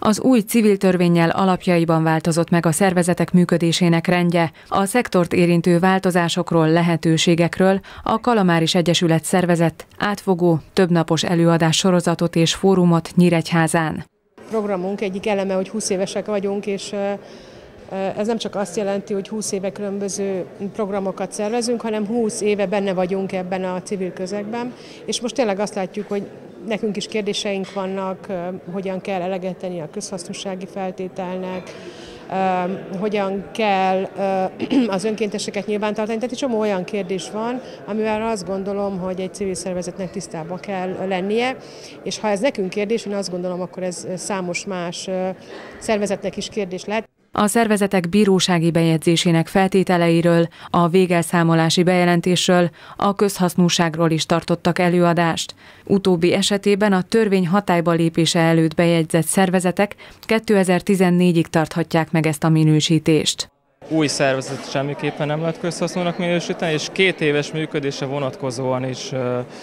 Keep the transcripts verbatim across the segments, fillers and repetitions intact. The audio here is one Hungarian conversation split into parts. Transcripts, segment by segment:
Az új civil törvénnyel alapjaiban változott meg a szervezetek működésének rendje. A szektort érintő változásokról, lehetőségekről a Kalamáris Egyesület szervezett átfogó, többnapos előadás sorozatot és fórumot Nyíregyházán. A programunk egyik eleme, hogy húsz évesek vagyunk, és ez nem csak azt jelenti, hogy húsz éve különböző programokat szervezünk, hanem húsz éve benne vagyunk ebben a civil közegben, és most tényleg azt látjuk, hogy nekünk is kérdéseink vannak, hogyan kell eleget tenni a közhasznúsági feltételnek, hogyan kell az önkénteseket nyilvántartani. Tehát egy csomó olyan kérdés van, amivel azt gondolom, hogy egy civil szervezetnek tisztában kell lennie, és ha ez nekünk kérdés, én azt gondolom, akkor ez számos más szervezetnek is kérdés lehet. A szervezetek bírósági bejegyzésének feltételeiről, a végelszámolási bejelentésről, a közhasznúságról is tartottak előadást. Utóbbi esetében a törvény hatályba lépése előtt bejegyzett szervezetek kétezer-tizennégyig tarthatják meg ezt a minősítést. Új szervezet semmiképpen nem lehet közhasznúnak minősíteni, és két éves működése vonatkozóan is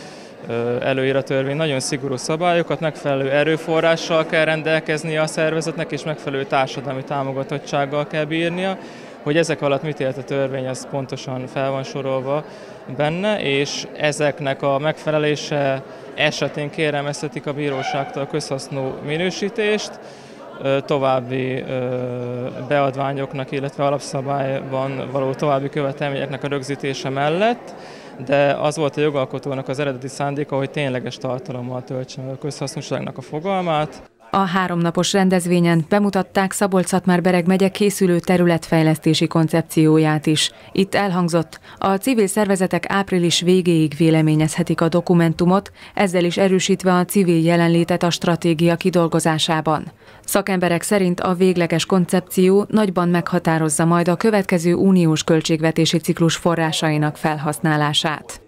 előír a törvény nagyon szigorú szabályokat, megfelelő erőforrással kell rendelkeznie a szervezetnek, és megfelelő társadalmi támogatottsággal kell bírnia. Hogy ezek alatt mit élt a törvény, az pontosan fel van sorolva benne, és ezeknek a megfelelése esetén kérelmezhetik a bíróságtól a közhasznú minősítést, további beadványoknak, illetve alapszabályban való további követelményeknek a rögzítése mellett, de az volt a jogalkotónak az eredeti szándéka, hogy tényleges tartalommal töltse meg a közhasznúságnak a fogalmát. A háromnapos rendezvényen bemutatták Szabolcs-Szatmár-Bereg megye készülő területfejlesztési koncepcióját is. Itt elhangzott, a civil szervezetek április végéig véleményezhetik a dokumentumot, ezzel is erősítve a civil jelenlétet a stratégia kidolgozásában. Szakemberek szerint a végleges koncepció nagyban meghatározza majd a következő uniós költségvetési ciklus forrásainak felhasználását.